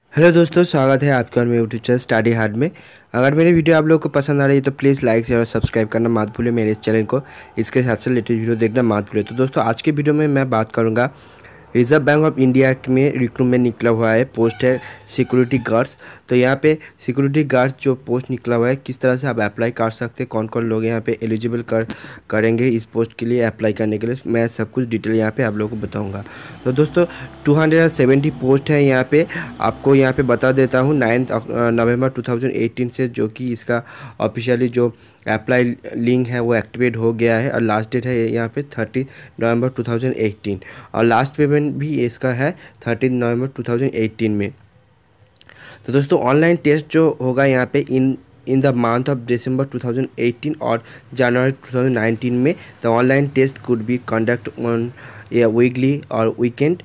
Hello दोस्तों, स्वागत है आपका मेरे यूट्यूब चैनल स्टडी हार्ड में। अगर मेरी वीडियो आप लोगों को पसंद आ रही है तो प्लीज़ लाइक शेयर और सब्सक्राइब करना मत भूलिए मेरे इस चैनल को। इसके साथ साथ लेटेस्ट वीडियो देखना मत भूलिए। तो दोस्तों, आज के वीडियो में मैं बात करूंगा रिजर्व बैंक ऑफ इंडिया में रिक्रूटमेंट निकला हुआ है, पोस्ट है सिक्योरिटी गार्ड्स। तो यहाँ पे सिक्योरिटी गार्ड्स जो पोस्ट निकला हुआ है, किस तरह से आप अप्लाई कर सकते हैं, कौन कौन लोग यहाँ पे एलिजिबल करेंगे इस पोस्ट के लिए अप्लाई करने के लिए, मैं सब कुछ डिटेल यहाँ पे आप लोगों को बताऊंगा। तो दोस्तों, 270 पोस्ट है यहाँ पे। आपको यहाँ पे बता देता हूँ 9 नवंबर 2018 से जो कि इसका ऑफिशियली जो अप्लाई लिंक है वो एक्टिवेट हो गया है, और लास्ट डेट है यहाँ पे 30 नवंबर 2018, और लास्ट पेमेंट भी इसका है 30 नवंबर 2018 में। तो दोस्तों, ऑनलाइन टेस्ट जो होगा यहाँ पे in the month of December 2018 और जनवरी 2019 में the online test could be conduct on a weekly और weekend.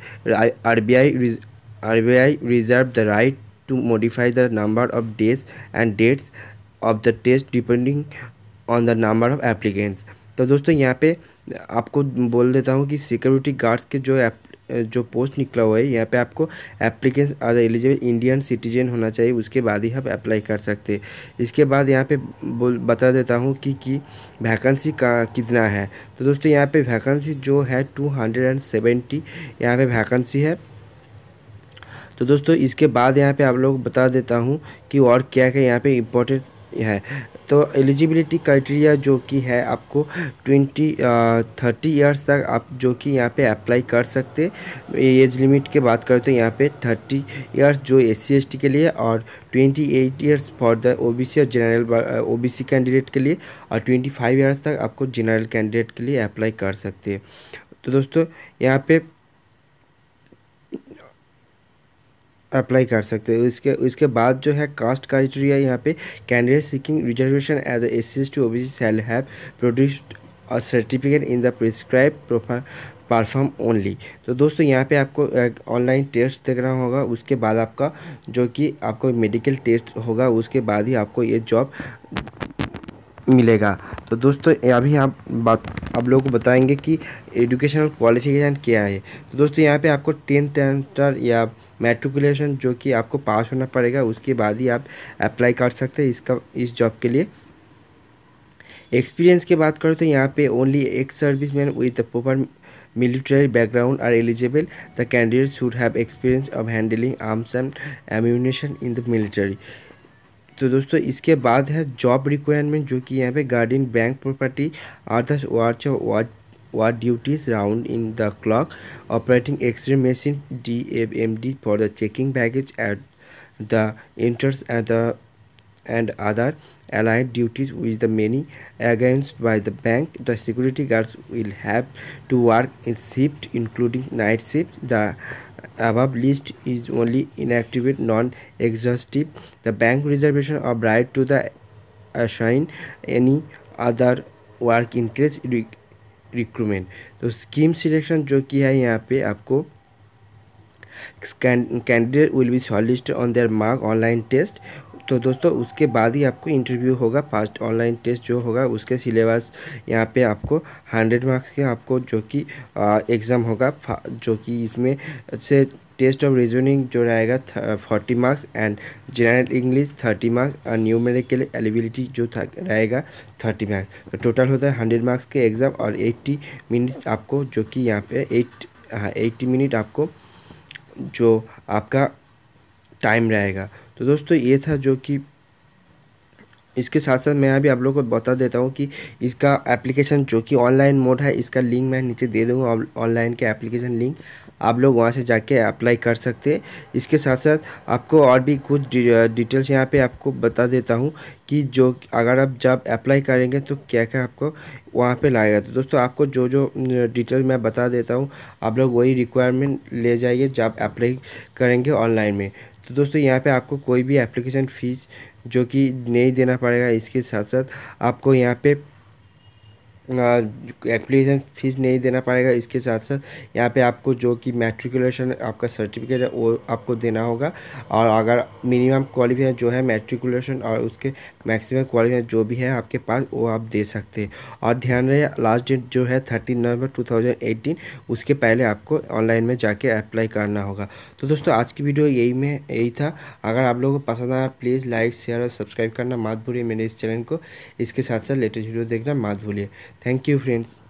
RBI reserve the right to modify the number of days and dates of the test depending on the number of applicants। तो दोस्तों, यहाँ पे आपको बोल देता हूँ कि सिक्योरिटी गार्ड्स के जो पोस्ट निकला हुआ है, यहाँ पे आपको applicants are eligible Indian citizen होना चाहिए, उसके बाद ही आप अप्लाई कर सकते हैं। इसके बाद यहाँ पे बता देता हूँ कि वैकेंसी का कितना है। तो दोस्तों, यहाँ पे वैकेंसी जो है 270 यहाँ पे वैकेंसी है। तो दोस्तों, इसके बाद यहाँ पे आप लोग बता देता हूँ कि और क्या क्या यहाँ पे इम्पोर्टेंट है। तो एलिजिबिलिटी क्राइटेरिया जो कि है आपको 30 ईयर्स तक आप जो कि यहाँ पे अप्लाई कर सकते। एज लिमिट की बात करें तो यहाँ पे 30 ईयर्स जो SC/ST के लिए, और 28 ईयर्स फॉर द OBC और जनरल OBC कैंडिडेट के लिए, और 25 ईयर्स तक आपको जनरल कैंडिडेट के लिए अप्लाई कर सकते हैं। तो दोस्तों, यहाँ पे अप्लाई कर सकते हो। इसके बाद जो है कास्ट क्राइटेरिया, यहाँ पे candidate seeking reservation as SC/ST OBC shall have produced a certificate in the prescribe perform only. तो दोस्तों, यहाँ पे आपको ऑनलाइन टेस्ट देखना होगा, उसके बाद आपका जो कि आपको मेडिकल टेस्ट होगा, उसके बाद ही आपको ये जॉब मिलेगा। तो दोस्तों, अभी आप लोगों को बताएंगे कि एजुकेशनल क्वालिफिकेशन क्या है। तो दोस्तों, यहाँ पे आपको 10th स्टैंडर्ड या मैट्रिकुलेशन जो कि आपको पास होना पड़ेगा, उसके बाद ही आप अप्लाई कर सकते हैं इस जॉब के लिए। एक्सपीरियंस की बात करें तो यहाँ पे only ex serviceman with the proper military background are eligible. The candidate should have experience of handling arms and ammunition in the military। तो दोस्तों, इसके बाद है जॉब रिक्वायरमेंट जो कि यहाँ पे guardian bank property others ward duties round in the clock operating X ray machine DFMD for the checking baggage at the enters at the and other allied duties with the many against by the bank. The security guards will have to work in shift including night shifts. The above list is only inactive, non-exhaustive. The bank reservation of right to the assign any other work in case recruitment। तो scheme selection जो कि है यहाँ पे आपको candidate will be shortlisted on their mark online test. तो दोस्तों, उसके बाद ही आपको इंटरव्यू होगा। फर्स्ट ऑनलाइन टेस्ट जो होगा उसके सिलेबस यहाँ पे आपको 100 मार्क्स के आपको जो कि एग्ज़ाम होगा, जो कि इसमें से टेस्ट ऑफ रीजनिंग जो रहेगा 40 marks and general English 30 marks और न्यूमेरिकल एलिजिबिलिटी जो रहेगा 30 मार्क्स। तो टोटल होता है 100 मार्क्स के एग्ज़ाम, और 80 मिनट आपको जो कि यहाँ पे 80 मिनट आपको जो आपका टाइम रहेगा। तो दोस्तों, ये था जो कि इसके साथ साथ मैं अभी आप लोगों को बता देता हूँ कि इसका एप्लीकेशन जो कि ऑनलाइन मोड है, इसका लिंक मैं नीचे दे दूँगा, ऑनलाइन के एप्लीकेशन लिंक आप लोग वहाँ से जाके अप्लाई कर सकते हैं। इसके साथ साथ आपको और भी कुछ डिटेल्स यहाँ पे आपको बता देता हूँ कि जो अगर आप जब अप्लाई करेंगे तो क्या क्या आपको वहाँ पे लाएगा। तो दोस्तों, आपको जो जो डिटेल मैं बता देता हूँ, आप लोग वही रिक्वायरमेंट ले जाइए जब अप्लाई करेंगे ऑनलाइन में। तो दोस्तों, यहाँ पे आपको कोई भी एप्लीकेशन फ़ीस जो कि नहीं देना पड़ेगा। इसके साथ साथ आपको यहाँ पे एप्लीकेशन फ़ीस नहीं देना पड़ेगा। इसके साथ साथ यहाँ पे आपको जो कि मैट्रिकुलेशन आपका सर्टिफिकेट है वो आपको देना होगा। और अगर मिनिमम क्वालिफिकेशन जो है मैट्रिकुलेशन और उसके मैक्सिमम क्वालिफिकेशन जो भी है आपके पास वो आप दे सकते हैं। और ध्यान रहे लास्ट डेट जो है 13 नवंबर 2018, उसके पहले आपको ऑनलाइन में जाके अप्लाई करना होगा। तो दोस्तों आज की वीडियो यही था। अगर आप लोगों को पसंद आया प्लीज़ लाइक शेयर और सब्सक्राइब करना मत भूलिए मेरे इस चैनल को। इसके साथ साथ लेटेस्ट वीडियो देखना मत भूलिए। Thank you friends.